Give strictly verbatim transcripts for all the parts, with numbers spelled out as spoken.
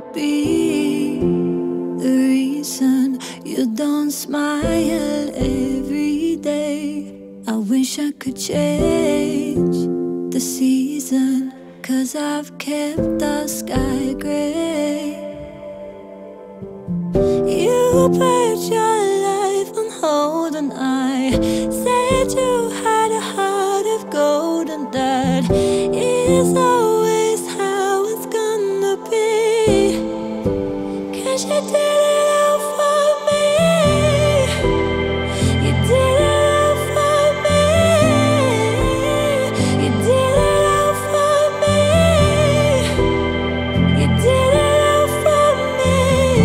be the reason you don't smile every day. I wish I could change the season, 'cause I've kept the sky gray. You put your life on hold and I said you had a heart of gold, and that is always how it's gonna be. 'Cause you did it all for me. You did it all for me. You did it all for me. You did it all for me.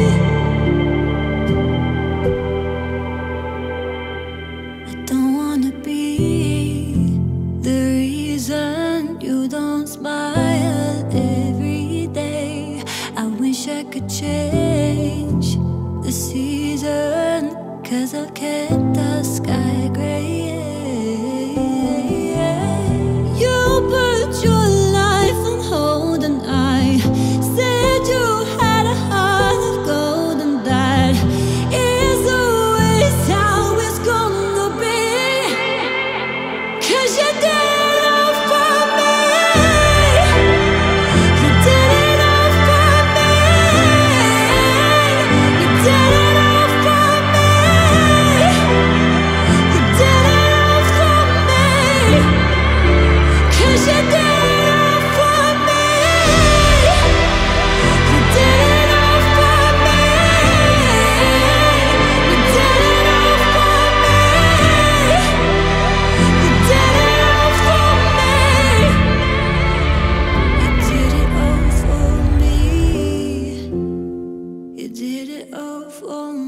I don't wanna be the reason you don't smile every day. I wish I could change the season, 'cause I've kept the sky gray. You put your life on hold and I said you had a heart of gold, and that is always how it's gonna be. 'Cause you did it all for me. You did it all for me. You did it all for me. You did it all for me. 'Cause you did it all for me. You did it all for me. You did it all for me. You did it all for me. You did it all for me. You did it all for me.